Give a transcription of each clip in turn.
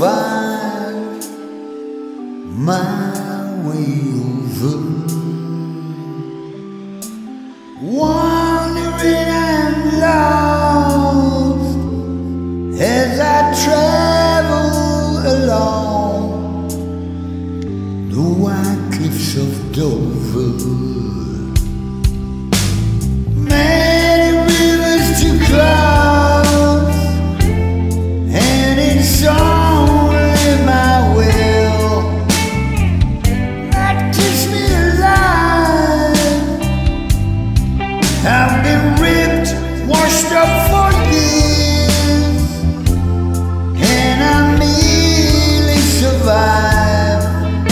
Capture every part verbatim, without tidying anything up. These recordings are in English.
find my way over, wandering and lost as I travel along the white cliffs of Dover. Many rivers to cross, and it's only my will that keeps me alive. I've been ripped, washed up for years, and I merely survive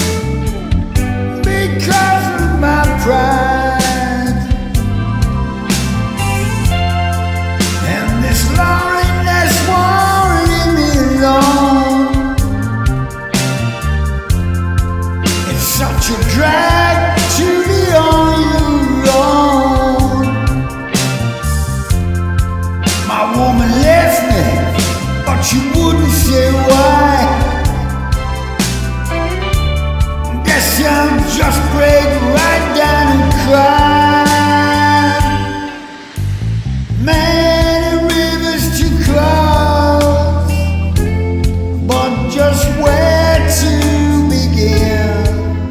because of my pride. And this loneliness won't leave me alone. It's such a drag to be on your own. My woman left me, but you wouldn't say why. Guess I'll just break right down and cry. Many rivers to cross, but just where to begin?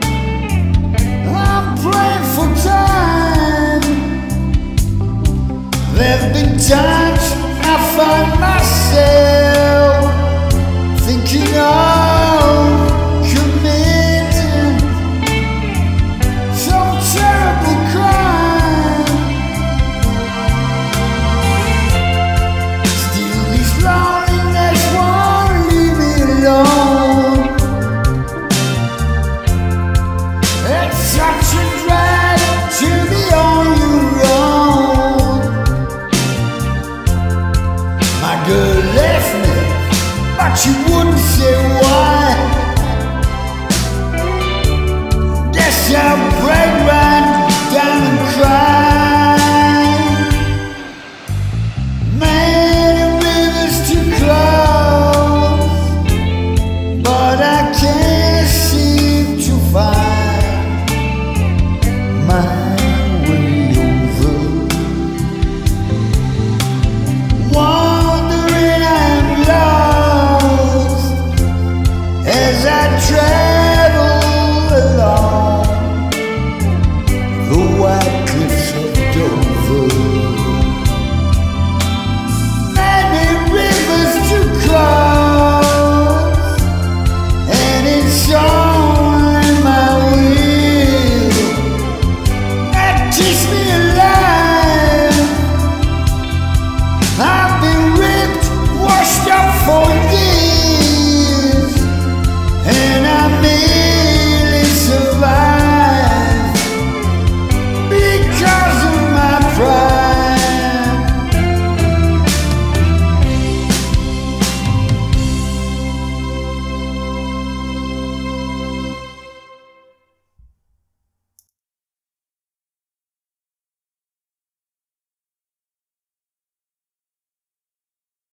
I'm praying for time. There've been times I find myself thinking of committing some terrible crime. Still this loneliness won't leave me alone. It's such a drag to be on your own. My girl left me, but you wouldn't say why.